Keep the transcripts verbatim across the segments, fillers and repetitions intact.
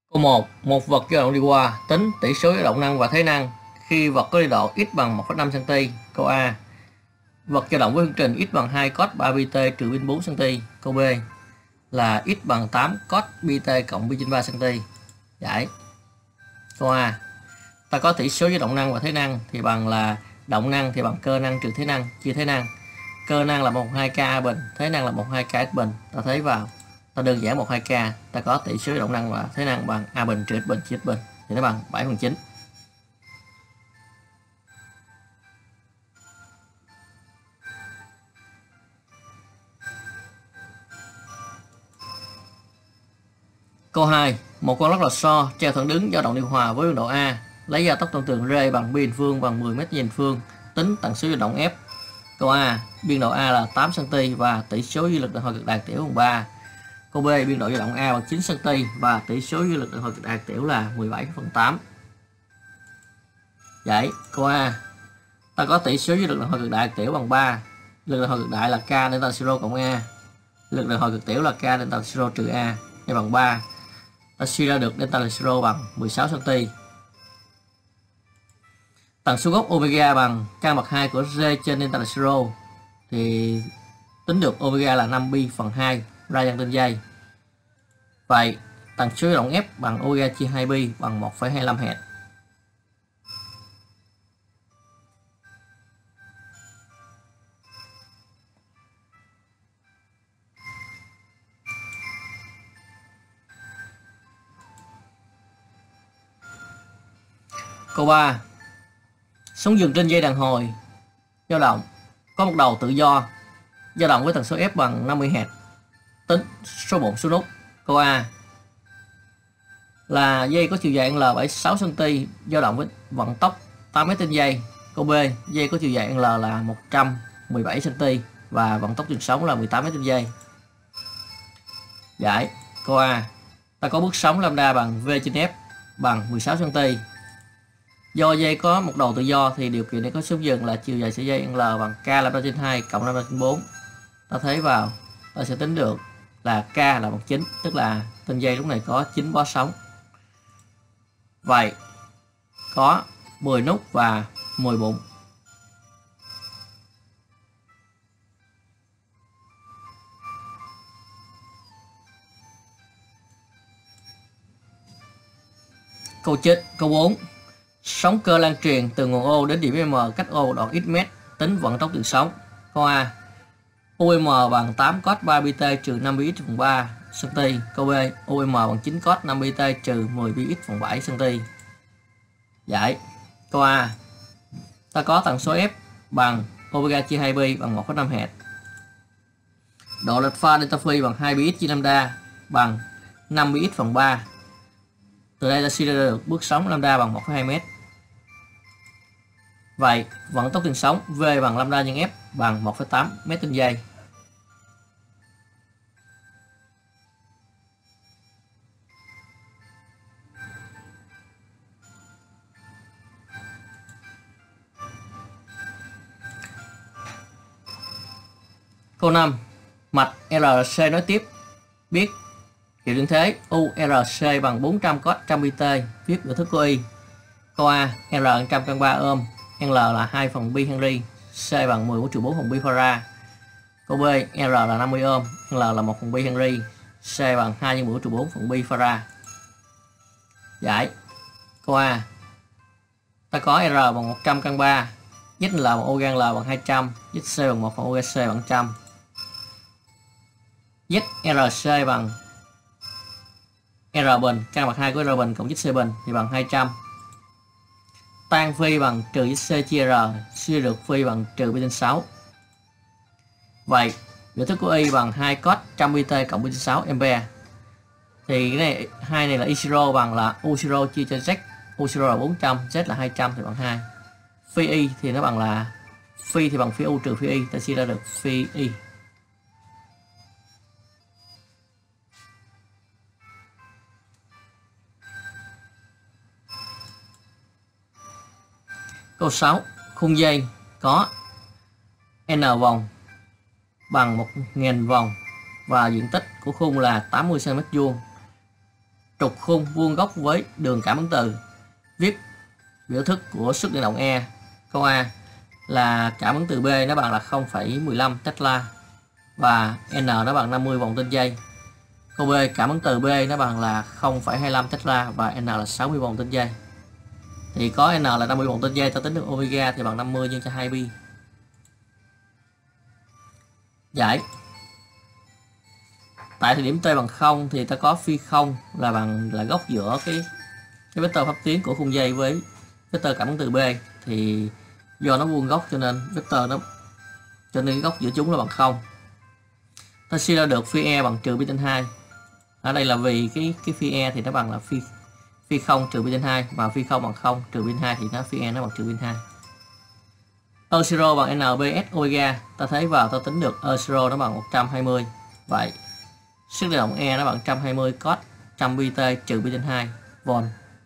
Câu một. Một vật dao động đi qua, tính tỷ số dao động năng và thế năng khi vật có đi độ x bằng một phẩy năm xăng-ti-mét. Câu A. Vật dao động với phương trình x bằng hai cos ba pi t trừ pi bốn xăng-ti-mét. Câu B là x bằng tám cos pi t cộng pi trên ba xăng-ti-mét. Giải. Câu A. Ta có tỷ số dao động năng và thế năng thì bằng là động năng thì bằng cơ năng trừ thế năng chia thế năng. Cơ năng là một hai k A bình, thế năng là một hai k x bình. Ta thấy vào, ta đơn giản một hai k, ta có tỷ số động năng và thế năng bằng A bình trừ x bình chia x bình thì nó bằng bảy phần chín. Câu hai. Một con lắc lò xo treo thẳng đứng dao động điều hòa với biên độ A, lấy gia tốc trong tường R bằng pi phương bằng mười mét trên phương, tính tần số dao động F. Câu A. Biên độ A là tám xăng-ti-mét và tỷ số duy lực đàn hồi cực đại tiểu bằng ba. Câu B. Biên độ dao động A bằng chín xăng-ti-mét và tỷ số duy lực đàn hồi cực đại tiểu là mười bảy phần tám. Vậy câu A. Ta có tỷ số duy lực đàn hồi cực đại tiểu bằng ba. Lực đàn hồi cực đại là K nên ta zero cộng A. Lực đàn hồi cực tiểu là K nên ta zero trừ A hay bằng ba. Ta suy ra được delta zero bằng mười sáu xăng-ti-mét. Tần số gốc omega bằng căn bậc hai của R trên delta zero thì tính được omega là năm pi phần hai radian trên giây. Vậy tần số dao động F bằng omega chia hai pi bằng một phẩy hai lăm Hz. Câu ba. Sóng dừng trên dây đàn hồi dao động có một đầu tự do dao động với tần số F bằng năm mươi Hz. Tính số bộn số nút. Câu A là dây có chiều dài L bảy mươi sáu xăng-ti-mét dao động với vận tốc tám mét trên giây. Câu B dây có chiều dài L là một trăm mười bảy xăng-ti-mét và vận tốc truyền sóng là mười tám mét trên giây. Giải. Câu A. Ta có bước sóng lambda bằng V trên F bằng mười sáu xăng-ti-mét. Do dây có một đầu tự do thì điều kiện để có sóng dừng là chiều dài sợi dây L bằng K lambda trên hai cộng lambda trên bốn. Ta thấy vào, ta sẽ tính được là K là bằng chín, tức là trên dây lúc này có chín bó sóng. Vậy có mười nút và mười bụng. Câu chết. Câu bốn. Sóng cơ lan truyền từ nguồn O đến điểm M cách O đoạn x mét, tính vận tốc đường sóng. Câu A. o em bằng tám cos ba pi t trừ năm pi x phần ba xăng-ti-mét. Câu B. o em bằng chín cos năm pi t trừ mười pi x phần bảy xăng-ti-mét. Giải. Câu A. Ta có tần số F bằng omega chia hai pi bằng một phẩy năm Hz. Độ lệch pha delta phi bằng hai pi x chia lambda bằng năm pi x phần ba. Từ đây ta suy ra được bước sóng lambda bằng một phẩy hai mét. Vậy vận tốc truyền sóng V bằng lambda nhân F bằng một phẩy tám mét trên giây. Câu năm. Mạch rờ xê nối tiếp. Biết hiệu điện thế u rờ xê bằng bốn trăm cos một trăm pi t, viết biểu thức của Y. Câu A. R một trăm căn ba ohm, L là hai phần pi Henry, C bằng mười mũ trừ bốn phần pi farad. Câu B. R là năm mươi ohm, L là một phần pi Henry, C bằng hai nhân mũ trừ bốn phần pi farad. Giải. Câu A. Ta có R bằng một trăm căn ba, Z L bằng omega L bằng hai trăm, Z C bằng một phần omega C bằng một trăm. Z rờ xê bằng R bình, căn bậc hai của R bình cộng Z C bình thì bằng hai trăm. Tan phi bằng trừ Z C chia R, suy được phi bằng trừ pi trên sáu. Vậy biểu thức của Y bằng hai cos một trăm pi t cộng pi trên sáu ampere. Thì cái này hai này là Y zero bằng là U zero chia cho Z. U zero là bốn trăm, Z là hai trăm thì bằng hai. Phi Y thì nó bằng là phi thì bằng phi U trừ phi Y, ta suy ra được phi Y. Câu sáu. Khung dây có N vòng bằng một nghìn vòng và diện tích của khung là tám mươi xăng-ti-mét vuông. trục khung vuông góc với đường cảm ứng từ. Viết biểu thức của sức điện động E. Câu A là cảm ứng từ B nó bằng là không phẩy mười lăm Tesla và N nó bằng năm mươi vòng trên giây. Câu B cảm ứng từ B nó bằng là không phẩy hai mươi lăm Tesla và N là sáu mươi vòng trên giây. Thì có N là năm mươi vòng trên giây, ta tính được omega thì bằng năm mươi nhân cho hai pi. Giải. Tại thời điểm t bằng không thì ta có phi không là bằng là góc giữa cái cái vectơ pháp tuyến của khung dây với vectơ cảm ứng từ B, thì do nó vuông góc cho nên vectơ nó cho nên cái góc giữa chúng là bằng không. Ta suy ra được phi e bằng trừ pi trên hai. Ở đây là vì cái cái phi e thì nó bằng là phi phi không trừ pi trên hai, và phi không bằng không trừ pi trên hai thì nó phi e nó bằng trừ pi trên hai. E zero bằng N B S omega, ta thấy vào ta tính được E zero nó bằng một trăm hai mươi. Vậy sức điện động E nó bằng một trăm hai mươi cos một trăm pi t trừ pi trên hai volt.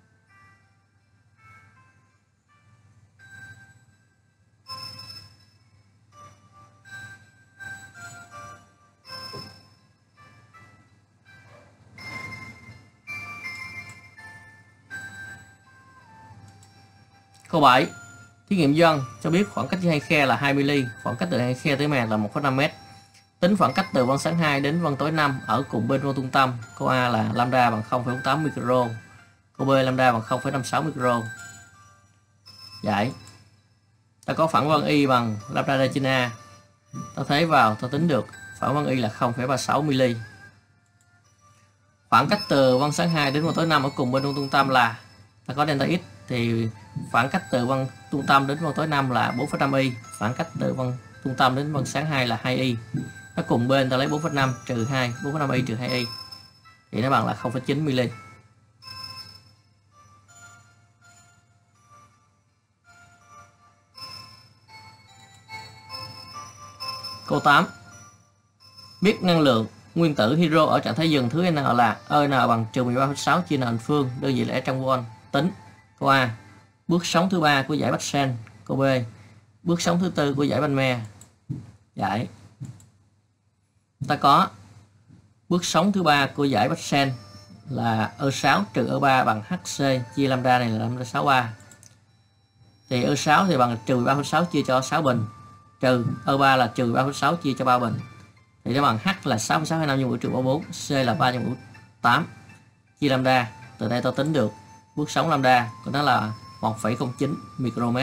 Câu bảy. Thí nghiệm dân cho biết khoảng cách giữa hai khe là hai mi-li, khoảng cách từ hai khe tới màn là một phẩy năm mét. Tính khoảng cách từ vân sáng hai đến vân tối năm ở cùng bên vô trung tâm. Câu A là lambda bằng không phẩy bốn tám micro. Câu B lambda bằng không phẩy năm sáu micro. Giải. Ta có phản vân y bằng lambda d trên A. Ta thấy vào ta tính được phản vân y là không phẩy ba sáu mi-li. Khoảng cách từ vân sáng hai đến vân tối năm ở cùng bên vô trung tâm là ta có delta x, thì khoảng cách từ vân trung tâm đến vân tối năm là bốn phẩy năm y, khoảng cách từ vân trung tâm đến vân sáng hai là hai y. Nó cùng bên ta lấy bốn phẩy năm trừ hai, bốn phẩy năm y trừ hai y thì nó bằng là không phẩy chín mi-li. Câu tám. Biết năng lượng nguyên tử hydro ở trạng thái dừng thứ N là E N bằng trừ mười ba phẩy sáu chia N phương, đơn vị lẻ trong volt. Tính. Câu A bước sóng thứ ba của giải Baxen. Câu B bước sóng thứ tư của giải Balmer. Giải. Ta có bước sóng thứ ba của giải Baxen là E sáu trừ E ba bằng H C chia lambda này là lambda sáu ba. Thì E sáu thì bằng trừ mười ba phẩy sáu chia cho sáu bình, trừ E ba là trừ mười ba phẩy sáu chia cho ba bình. Thì nó bằng H là sáu phẩy sáu hai năm nhân mũ trừ ba bốn, C là ba nhân mũ tám chia lambda. Từ đây ta tính được bước sóng lambda của nó là một phẩy không chín micromet.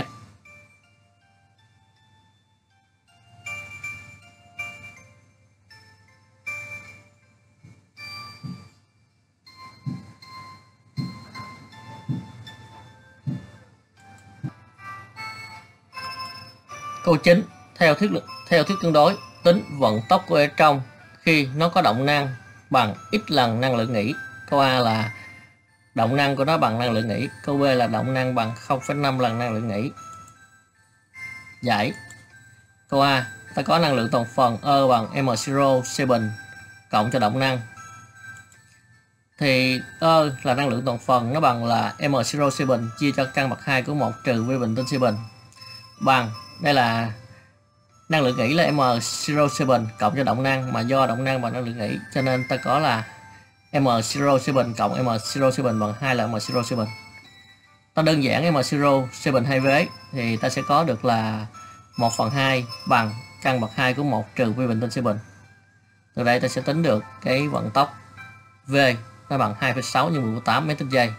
Câu chín. Theo thuyết lực theo thuyết tương đối, tính vận tốc của ở trong khi nó có động năng bằng x lần năng lượng nghỉ. Câu A là động năng của nó bằng năng lượng nghỉ. Câu B là động năng bằng không phẩy năm lần năng lượng nghỉ. Giải. Câu A ta có năng lượng toàn phần E bằng M zero C bình cộng cho động năng. Thì E là năng lượng toàn phần, nó bằng là M zero C bình chia cho căn bậc hai của một trừ V bình trên C bình, bằng đây là năng lượng nghỉ là M zero C bình cộng cho động năng, mà do động năng bằng năng lượng nghỉ cho nên ta có là M zero C bình cộng M zero C bình bằng hai là M zero C bình. Ta đơn giản M zero C bình hai vế thì ta sẽ có được là một phần hai bằng căn bậc hai của một trừ V bình trên C bình. Từ đây ta sẽ tính được cái vận tốc V nó bằng hai phẩy sáu nhân mười tám mét trên giây.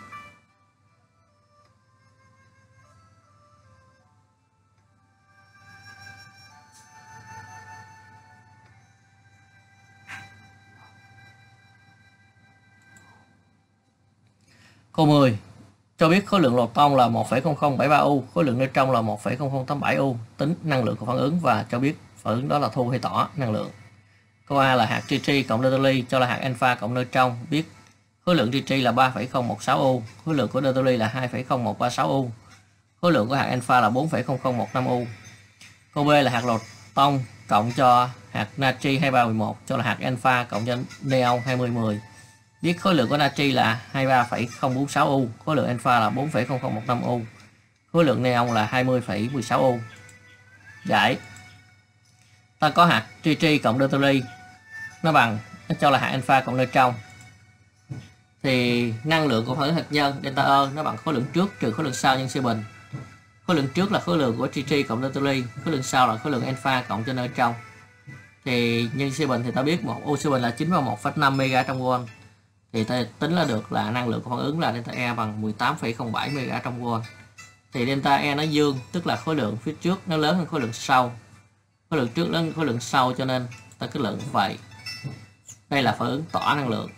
Câu mười. Cho biết khối lượng lột tông là một phẩy không không bảy ba U, khối lượng nơi trong là một phẩy không không tám bảy U, tính năng lượng của phản ứng và cho biết phản ứng đó là thu hay tỏ năng lượng. Câu A là hạt tritium cộng deuterium cho là hạt alpha cộng nơi trong, biết khối lượng tritium là ba phẩy không một sáu U, khối lượng của deuterium là hai phẩy không một ba sáu U, khối lượng của hạt alpha là bốn phẩy không không một năm U. Câu B là hạt lột tông cộng cho hạt natri hai ba một một cho là hạt alpha cộng cho neon hai mươi mười. Biết khối lượng của natri là hai mươi ba phẩy không bốn sáu U, khối lượng alpha là bốn phẩy không không một năm U, khối lượng neon là hai mươi phẩy mười sáu U. Giải. Ta có hạt tritium cộng deuterium nó bằng nó cho là hạt alpha cộng nơi trong. thì năng lượng của phản ứng hạt nhân delta E nó bằng khối lượng trước trừ khối lượng sau nhân C bình. Khối lượng trước là khối lượng của tritium cộng delta ly, khối lượng sau là khối lượng alpha cộng trên ở trong. Thì nhân C bình thì ta biết một oxy bình là chín mươi mốt phẩy năm mega trong mol. Thì ta tính là được là năng lượng của phản ứng là delta E bằng mười tám phẩy không bảy mega trong mol. Thì delta E nó dương, tức là khối lượng phía trước nó lớn hơn khối lượng sau. Khối lượng trước lớn hơn khối lượng sau cho nên ta cứ lượng vậy. Đây là phản ứng tỏa năng lượng.